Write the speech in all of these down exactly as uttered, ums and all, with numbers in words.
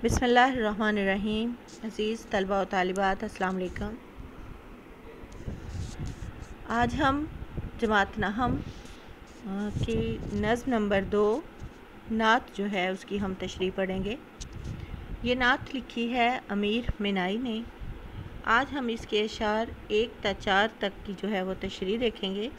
بسم اللہ الرحمن الرحیم۔ عزیز طلباء و طالبات، السلام علیکم۔ آج ہم جماعت نحم کی نظم نمبر دو نعت جو ہے اس کی ہم تشریح پڑھیں گے۔ یہ نعت لکھی ہے امیر منائی نے۔ آج ہم اس کے اشعار ایک تا چار تک کی جو ہے وہ تشریح دیکھیں گے۔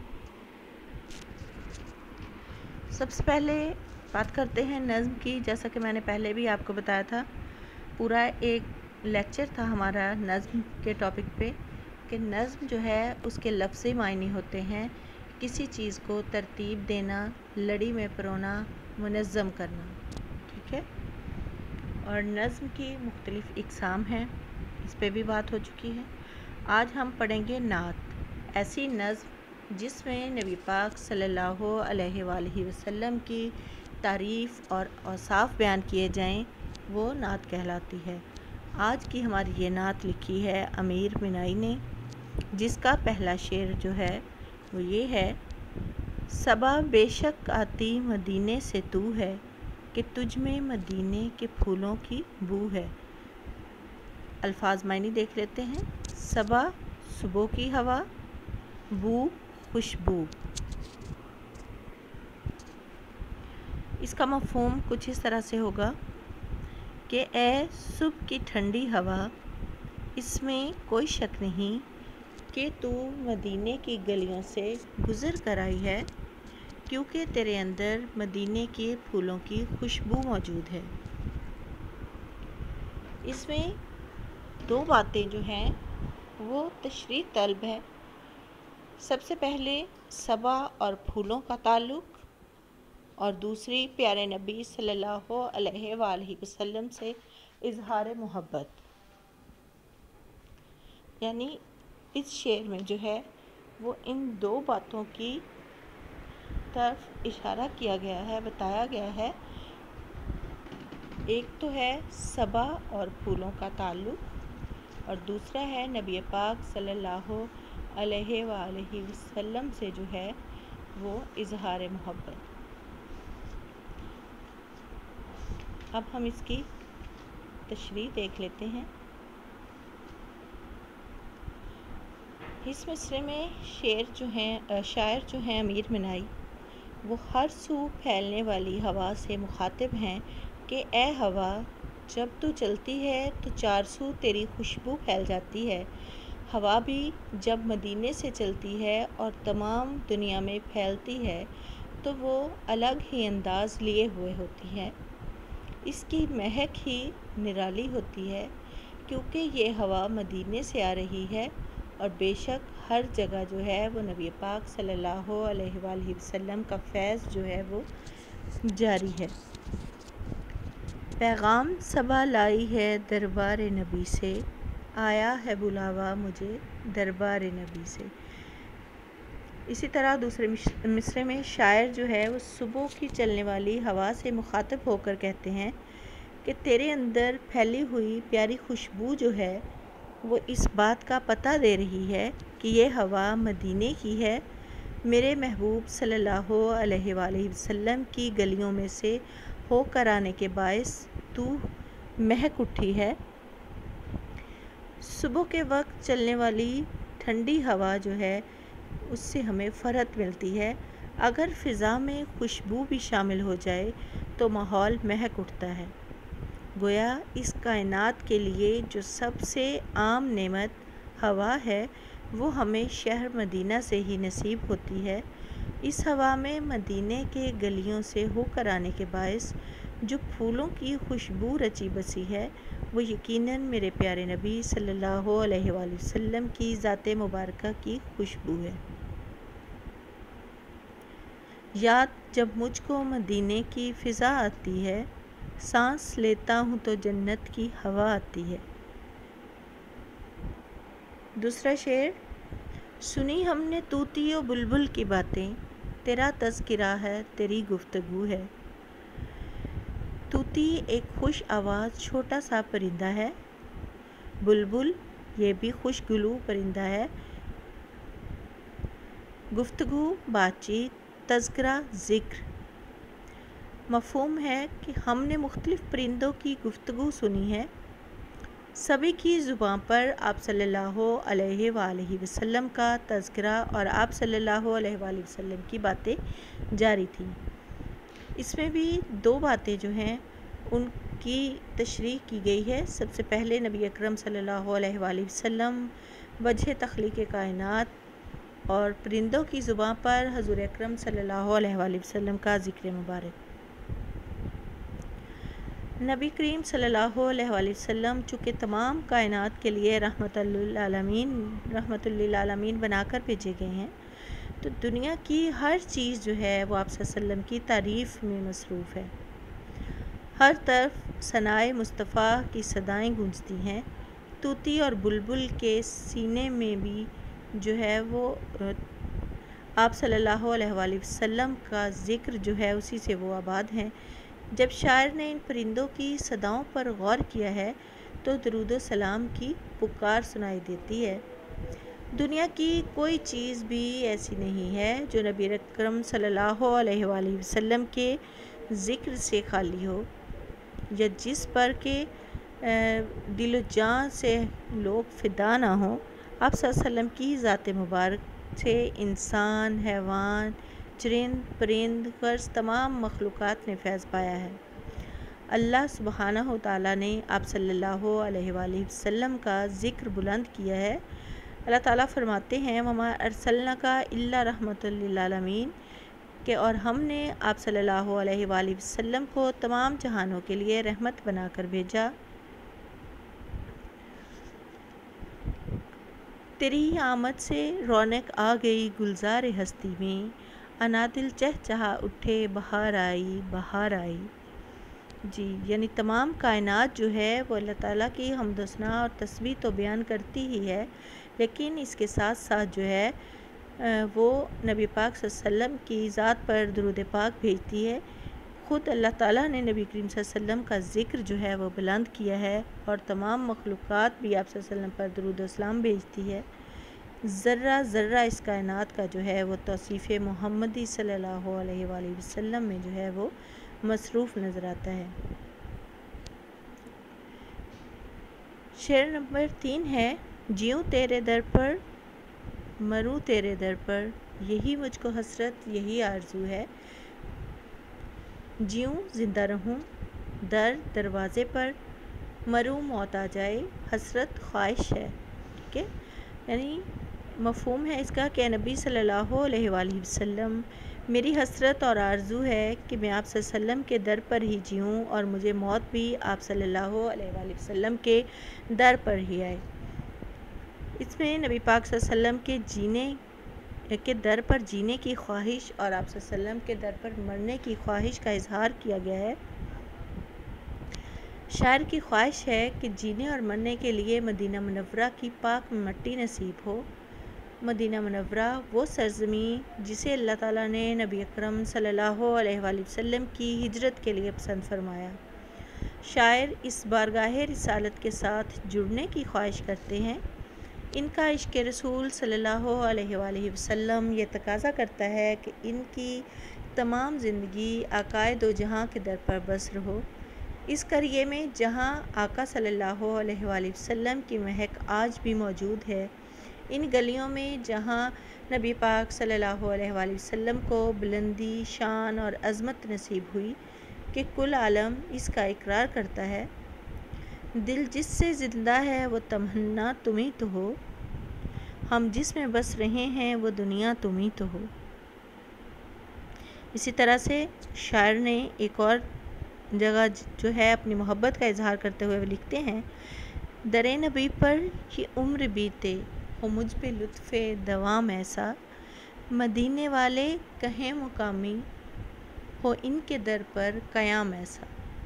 سب سے پہلے بات کرتے ہیں نظم کی۔ جیسا کہ میں نے پہلے بھی آپ کو بتایا تھا، پورا ایک لیکچر تھا ہمارا نظم کے ٹاپک پہ کہ نظم جو ہے اس کے لفظی معنی ہوتے ہیں کسی چیز کو ترتیب دینا، لڑی میں پرونا، منظم کرنا، ٹھیک ہے۔ اور نظم کی مختلف اقسام ہیں، اس پہ بھی بات ہو چکی ہے۔ آج ہم پڑھیں گے نعت، ایسی نظم جس میں نبی پاک صلی اللہ علیہ وآلہ وسلم کی تعریف اور اوصاف بیان کیے جائیں، وہ نعت کہلاتی ہے۔ آج کی ہماری یہ نعت لکھی ہے امیر منائی نے، جس کا پہلا شعر جو ہے وہ یہ ہے: صبا بے شک آتی مدینے سے تو ہے، کہ تجھ میں مدینے کے پھولوں کی بو ہے۔ الفاظ معنی دیکھ لیتے ہیں۔ صبا صبح کی ہوا، بو خوشبو۔ اس کا مفہوم کچھ اس طرح سے ہوگا کہ اے صبح کی ٹھنڈی ہوا، اس میں کوئی شک نہیں کہ تو مدینے کی گلیوں سے گزر کر آئی ہے، کیونکہ تیرے اندر مدینے کے پھولوں کی خوشبو موجود ہے۔ اس میں دو باتیں جو ہیں وہ تشریح طلب ہے۔ سب سے پہلے صبا اور پھولوں کا تعلق، اور دوسری پیارے نبی صلی اللہ علیہ وآلہ وسلم سے اظہار محبت۔ یعنی اس شعر میں جو ہے وہ ان دو باتوں کی طرف اشارہ کیا گیا ہے، بتایا گیا ہے۔ ایک تو ہے صبا اور پھولوں کا تعلق، اور دوسرا ہے نبی پاک صلی اللہ علیہ وآلہ وسلم سے جو ہے وہ اظہار محبت۔ اب ہم اس کی تشریح دیکھ لیتے ہیں۔ اس مصرعے میں شعر جو ہیں شاعر جو ہیں امیر منائی، وہ ہر سو پھیلنے والی ہوا سے مخاطب ہیں کہ اے ہوا، جب تو چلتی ہے تو چار سو تیری خوشبو پھیل جاتی ہے۔ ہوا بھی جب مدینے سے چلتی ہے اور تمام دنیا میں پھیلتی ہے تو وہ الگ ہی انداز لیے ہوئے ہوتی ہے۔ اس کی مہک ہی نرالی ہوتی ہے، کیونکہ یہ ہوا مدینے سے آ رہی ہے، اور بے شک ہر جگہ جو ہے وہ نبی پاک صلی اللہ علیہ وآلہ وسلم کا فیض جو ہے وہ جاری ہے۔ پیغام صبا لائی ہے دربار نبی سے، آیا ہے بلاوا مجھے دربار نبی سے۔ اسی طرح دوسرے مصرعے میں شاعر جو ہے وہ صبح کی چلنے والی ہوا سے مخاطب ہو کر کہتے ہیں کہ تیرے اندر پھیلی ہوئی پیاری خوشبو جو ہے وہ اس بات کا پتہ دے رہی ہے کہ یہ ہوا مدینے کی ہے، میرے محبوب صلی اللہ علیہ وآلہ وسلم کی گلیوں میں سے ہو کر آنے کے باعث تو مہک اٹھی ہے۔ صبح کے وقت چلنے والی ٹھنڈی ہوا جو ہے اس سے ہمیں فرحت ملتی ہے۔ اگر فضا میں خوشبو بھی شامل ہو جائے تو ماحول مہک اٹھتا ہے۔ گویا اس کائنات کے لیے جو سب سے عام نعمت ہوا ہے وہ ہمیں شہر مدینہ سے ہی نصیب ہوتی ہے۔ اس ہوا میں مدینے کے گلیوں سے ہو کر آنے کے باعث جو پھولوں کی خوشبو رچی بسی ہے وہ یقیناً میرے پیارے نبی صلی اللہ علیہ وآلہ وسلم کی ذات مبارکہ کی خوشبو ہے۔ یاد جب مجھ کو مدینے کی فضا آتی ہے، سانس لیتا ہوں تو جنت کی ہوا آتی ہے۔ دوسرا شعر: سنی ہم نے طوطی و بلبل کی باتیں، تیرا تذکرہ ہے تیری گفتگو ہے۔ طوطی ایک خوش آواز چھوٹا سا پرندہ ہے، بلبل یہ بھی خوش گلو پرندہ ہے۔ گفتگو، بات چیت، تذکرہ، ذکر، مفہوم ہے کہ ہم نے مختلف پرندوں کی گفتگو سنی ہے، سبھی کی زبان پر آپ صلی اللہ علیہ وآلہ وسلم کا تذکرہ اور آپ صلی اللہ علیہ وآلہ وسلم کی باتیں جاری تھیں۔ اس میں بھی دو باتیں جو ہیں ان کی تشریح کی گئی ہے۔ سب سے پہلے نبی اکرم صلی اللہ علیہ وآلہ وسلم وجہ تخلیق کائنات اور پرندوں کی زبان پر حضور اکرم صلی اللہ علیہ وآلہ وسلم کا ذکر مبارک۔ نبی کریم صلی اللہ علیہ وآلہ وسلم چونکہ تمام کائنات کے لیے رحمت للعالمین رحمت للعالمین بنا کر بھیجے گئے ہیں، تو دنیا کی ہر چیز جو ہے وہ آپ صلی اللہ علیہ وسلم کی تعریف میں مصروف ہے۔ ہر طرف ثنائے مصطفیٰ کی صدائیں گونجتی ہیں، طوطی اور بلبل کے سینے میں بھی جو ہے وہ آپ صلی اللہ علیہ وآلہ وسلم کا ذکر جو ہے اسی سے وہ آباد ہیں۔ جب شاعر نے ان پرندوں کی صداؤں پر غور کیا ہے تو درود و سلام کی پکار سنائی دیتی ہے۔ دنیا کی کوئی چیز بھی ایسی نہیں ہے جو نبی اکرم صلی اللہ علیہ وآلہ وسلم کے ذکر سے خالی ہو، یا جس پر کہ دل و جان سے لوگ فدا نہ ہوں۔ آپ صلی اللہ علیہ وسلم کی ذات مبارک سے انسان، حیوان، چرند پرند غرض تمام مخلوقات نے فیض پایا ہے۔ اللہ سبحانہ و تعالیٰ نے آپ صلی اللہ علیہ وآلہ وسلم کا ذکر بلند کیا ہے۔ اللہ تعالیٰ فرماتے ہیں وَمَا أَرْسَلْنَاكَ إِلَّا رَحْمَةً لِّلْعَالَمِينَ کہ اور ہم نے آپ صلی اللہ علیہ وآلہ وسلم کو تمام جہانوں کے لیے رحمت بنا کر بھیجا۔ تیری آمد سے رونق آ گئی گلزار ہستی میں، انادل چہچہا اٹھے بہار آئی بہار آئی۔ جی یعنی تمام کائنات جو ہے وہ اللہ تعالیٰ کی حمد و ثنا اور تسبیح تو بیان کرتی ہی ہے، لیکن اس کے ساتھ ساتھ جو ہے وہ نبی پاک صلی اللہ علیہ وسلم کی ذات پر درود پاک بھیجتی ہے۔ خود اللہ تعالیٰ نے نبی کریم صلی اللہ علیہ وسلم کا ذکر جو ہے وہ بلند کیا ہے اور تمام مخلوقات بھی آپ صلی اللہ علیہ وسلم پر درود و سلام بھیجتی ہے۔ ذرہ ذرہ اس کائنات کا جو ہے وہ توصیف محمدی صلی اللہ علیہ وآلہ وسلم میں جو ہے وہ مصروف نظر آتا ہے۔ شعر نمبر تین ہے، جیوں تیرے در پر مروں تیرے در پر، یہی مجھ کو حسرت یہی آرزو ہے۔ جیوں زندہ رہوں در دروازے پر، مروں موت آ جائے حسرت خواہش ہے۔ ٹھیک ہے، یعنی مفہوم ہے اس کا کہ نبی صلی اللہ علیہ وآلہ وسلم میری حسرت اور آرزو ہے کہ میں آپ صلی اللہ علیہ وسلم کے در پر ہی جیوں اور مجھے موت بھی آپ صلی اللہ علیہ وآلہ وسلم کے در پر ہی آئے۔ اس میں نبی پاک صلی اللہ علیہ وسلم کے جینے کے در پر جینے کی خواہش اور آپ صلی اللہ علیہ وسلم کے در پر مرنے کی خواہش کا اظہار کیا گیا ہے۔ شاعر کی خواہش ہے کہ جینے اور مرنے کے لیے مدینہ منورہ کی پاک مٹی نصیب ہو۔ مدینہ منورہ وہ سرزمین جسے اللہ تعالیٰ نے نبی اکرم صلی اللہ علیہ وآلہ وسلم کی ہجرت کے لیے پسند فرمایا۔ شاعر اس بارگاہ رسالت کے ساتھ جڑنے کی خواہش کرتے ہیں۔ ان کا عشق رسول صلی اللہ علیہ وآلہ وسلم یہ تقاضا کرتا ہے کہ ان کی تمام زندگی آقائے دو جہاں کے در پر بسر ہو۔ اس قریے میں جہاں آقا صلی اللہ علیہ وآلہ وسلم کی مہک آج بھی موجود ہے، ان گلیوں میں جہاں نبی پاک صلی اللہ علیہ وآلہ وسلم کو بلندی، شان اور عظمت نصیب ہوئی کہ کل عالم اس کا اقرار کرتا ہے، دل جس سے زندہ ہے وہ تمنا تم ہی تو ہو، ہم جس میں بس رہے ہیں وہ دنیا تم ہی تو ہو۔ اسی طرح سے شاعر نے ایک اور جگہ جو ہے اپنی محبت کا اظہار کرتے ہوئے وہ لکھتے ہیں، در نبی پر یہ عمر بیتے ہو مجھ پہ لطف دوام ایسا، مدینے والے کہیں مقامی ہو ان کے در پر قیام ایسا۔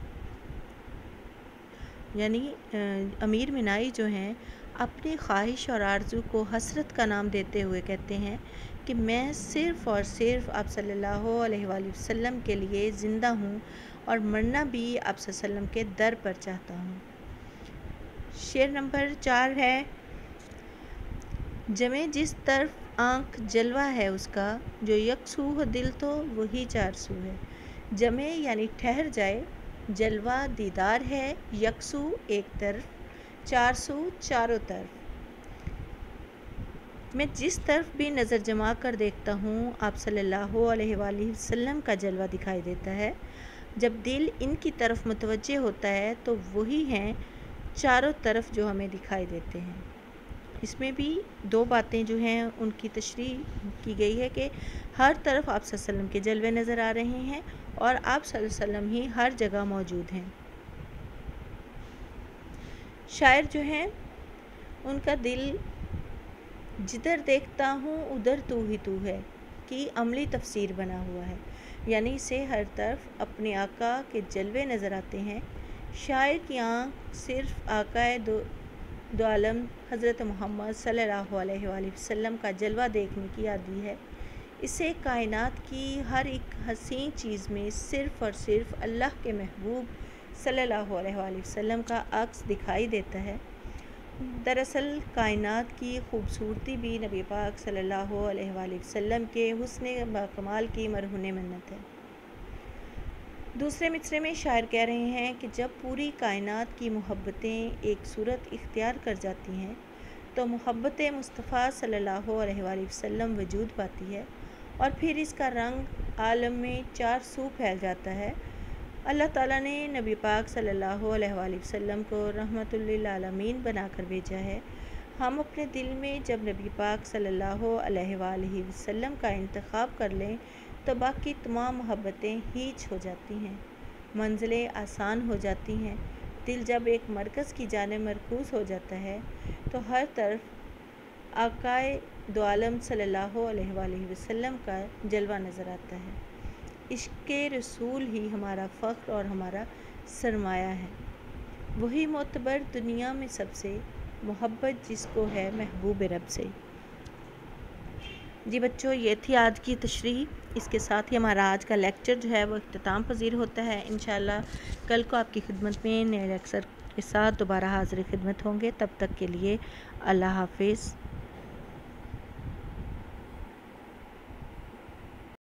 یعنی امیر مینائی جو ہیں اپنی خواہش اور آرزو کو حسرت کا نام دیتے ہوئے کہتے ہیں کہ میں صرف اور صرف آپ صلی اللہ علیہ وآلہ وسلم کے لیے زندہ ہوں اور مرنا بھی آپ صلی اللہ علیہ وسلم کے در پر چاہتا ہوں۔ شعر نمبر چار ہے، جمے جس طرف آنکھ جلوہ ہے اس کا، جو یک سو ہو دل تو وہی چار سو ہے۔ جمے یعنی ٹھہر جائے، جلوہ دیدار ہے، یکسو ایک طرف، چار سو چاروں طرف۔ میں جس طرف بھی نظر جما کر دیکھتا ہوں آپ صلی اللہ علیہ وآلہ وسلم کا جلوہ دکھائی دیتا ہے۔ جب دل ان کی طرف متوجہ ہوتا ہے تو وہی ہیں چاروں طرف جو ہمیں دکھائی دیتے ہیں۔ اس میں بھی دو باتیں جو ہیں ان کی تشریح کی گئی ہے کہ ہر طرف آپ صلی اللہ علیہ وسلم کے جلوے نظر آ رہے ہیں اور آپ صلی اللہ علیہ وسلم ہی ہر جگہ موجود ہیں۔ شاعر جو ہیں ان کا دل جدھر دیکھتا ہوں ادھر تو ہی تو ہے کی عملی تفسیر بنا ہوا ہے، یعنی اسے ہر طرف اپنے آقا کے جلوے نظر آتے ہیں۔ شاعر کی آنکھ صرف آقا دو دو عالم حضرت محمد صلی اللہ علیہ وآلہ وسلم کا جلوہ دیکھنے کی عادی ہے۔ اسے کائنات کی ہر ایک حسین چیز میں صرف اور صرف اللہ کے محبوب صلی اللہ علیہ وآلہ وسلم کا عکس دکھائی دیتا ہے۔ دراصل کائنات کی خوبصورتی بھی نبی پاک صلی اللہ علیہ وآلہ وسلم کے حسن باکمال کی مرہون منت ہے۔ دوسرے مصرعے میں شاعر کہہ رہے ہیں کہ جب پوری کائنات کی محبتیں ایک صورت اختیار کر جاتی ہیں تو محبت مصطفیٰ صلی اللہ علیہ وآلہ وسلم وجود پاتی ہے اور پھر اس کا رنگ عالم میں چار سو پھیل جاتا ہے۔ اللہ تعالیٰ نے نبی پاک صلی اللہ علیہ وآلہ وسلم کو رحمت للعالمین بنا کر بھیجا ہے۔ ہم اپنے دل میں جب نبی پاک صلی اللہ علیہ وآلہ وسلم کا انتخاب کر لیں تو باقی تمام محبتیں ہیچ ہو جاتی ہیں، منزلیں آسان ہو جاتی ہیں۔ دل جب ایک مرکز کی جانب مرکوز ہو جاتا ہے تو ہر طرف آقائے دو عالم صلی اللہ علیہ وآلہ وسلم کا جلوہ نظر آتا ہے۔ عشق رسول ہی ہمارا فخر اور ہمارا سرمایہ ہے، وہی معتبر دنیا میں سب سے، محبت جس کو ہے محبوب رب سے۔ جی بچوں، یہ تھی آج کی تشریح۔ اس کے ساتھ ہی ہمارا آج کا لیکچر جو ہے وہ اختتام پذیر ہوتا ہے۔ انشاءاللہ کل کو آپ کی خدمت میں نئے لیکچر کے ساتھ دوبارہ حاضر خدمت ہوں گے۔ تب تک کے لیے اللہ حافظ۔